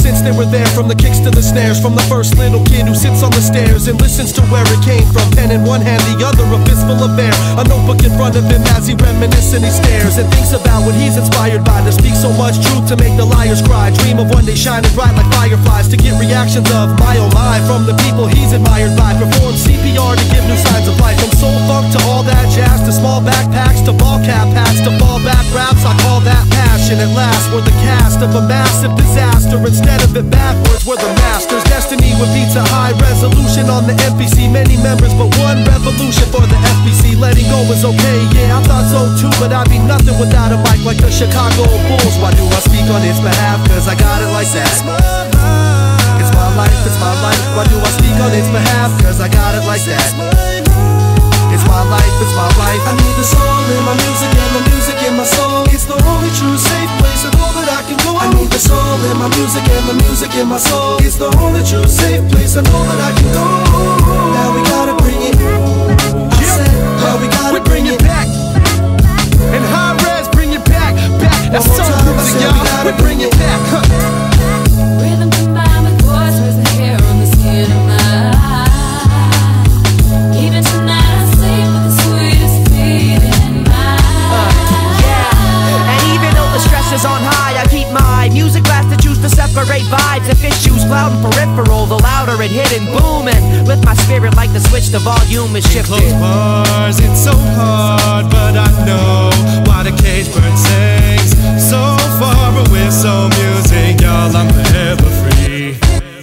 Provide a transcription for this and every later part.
since they were there. From the kicks to the snares, from the first little kid who sits on the stairs and listens to where it came from. Pen in one hand, the other a fistful of air. A notebook in front of him as he reminisces and he stares and thinks about what he's inspired by. To speak so much truth to make the liars cry. Dream of one day shining bright like fireflies, to get reactions of my oh my from the people he's admired by. Perform CPR to give new signs of life. From soul funk to all that jazz, to small backpacks, to ball cap hats, to fallback raps. I call that passion. At last we're the cast of a massive disaster. Instead of it backwards, we're the masters. Destiny would be to high resolution on the MPC. Many members but one revolution for the FBC. Letting go is okay, yeah, I thought so too. But I'd be nothing without a mic like the Chicago Bulls. Why do I speak on its behalf? Cause I got it like that. It's my life, it's my life. Why do I speak on its behalf? Cause I got it like that. It's my life, it's my life. I need the soul in my music and the music in my soul. It's the only true safe place and all that I can go. I need the soul in my music and the music in my soul. It's the only true safe place and all that I can go. Now we gotta bring it. I said, now we gotta bring it back. And high res, bring it back, back. That's so music, y'all. We gotta bring it back. Rhythm combined with chords, raise the hair on the skin of my eye. Even tonight I sleep with the sweetest feeling in my yeah. And even though the stress is on high, I keep my music blast to choose to separate vibes. If issues loud and peripheral, the louder it hit and booming. Lift my spirit like the switch, the volume is shifted. Close bars, it's so hard, but I know why the cage bird sings. So far away, so music, y'all, I'm forever free.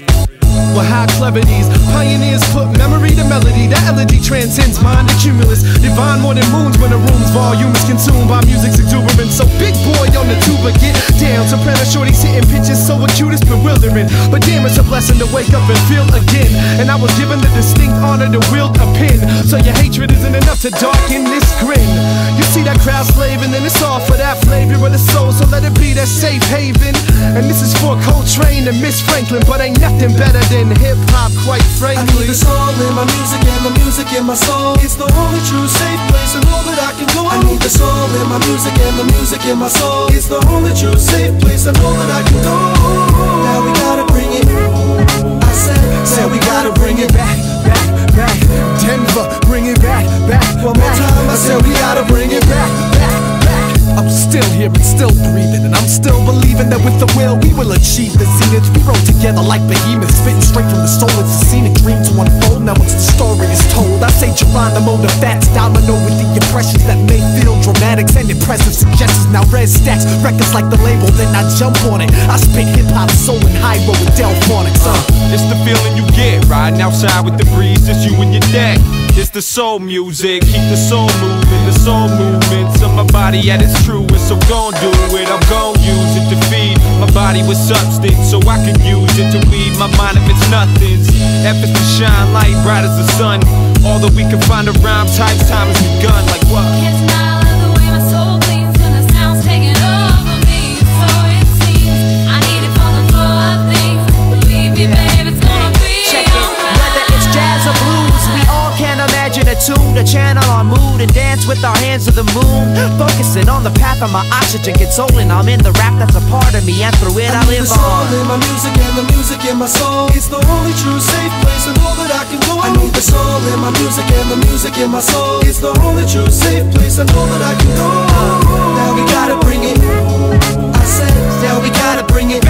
Well, how clever these pioneers put memory to melody. That elegy transcends mind and cumulus. Divine more than moons when the room's volume is consumed by music's exuberance. So big boy on the tuba, get down. Soprano shorties hitting pitches so acute it's bewildering. But damn, it's a blessing to wake up and feel again. And I was given the distinct honor to wield a pen. So your hatred isn't enough to darken this grin. You see that crowd slaving, and it's all for that flavor of the soul. So let it be that safe haven. And this is for Coltrane and Miss Franklin, but ain't nothing better than hip-hop, quite frankly. I need the soul in my music and the music in my soul. It's the only true safe place and all that I can go. I need the soul in my music and the music in my soul. It's the only true safe place and all that I can go. Now we gotta bring it. I said we gotta bring it back, back, back. Denver, bring it back, back. One more time, I said we gotta bring it back, back, back. I'm still here and still breathing, and I'm still believing that with the will we will achieve the zenith. We roll together like behemoths, spitting straight from the soul. It's a scenic dream to unfold. Now once the story is told, I say Geronimo, the fats domino with the impressions that may feel dramatic and impressive suggestions. Now red stacks records like the label, then I jump on it. I spit hip hop, soul, and high road with Delphonics. It's the feeling you get riding outside with the breeze, just you and your deck. It's the soul music, keep the soul moving, the soul movements of my body at its truest. So gon' do it, I'm gon' use it to feed my body with substance, so I can use it to weed my mind if it's nothing's. Efforts to shine light bright as the sun. All that we can find around time's time has begun. Like what? Can't deny the way my soul bleeds when the sound's taking over me. So it seems I need it for the flow of things. Believe me, babe, it's gonna be alright. Whether it's jazz or blues, we all can imagine a tune to channel our mood and dance with our hands to the moon. Focusing on the path of my oxygen consoling. I'm in the rap that's a part of me, and through it I live the soul on. in my music and the music in my soul. It's the only true safe place and all that I can go. I need the soul in my music and the music in my soul. It's the only true safe place and all that I can go. Now we gotta bring it. I said, now we gotta bring it.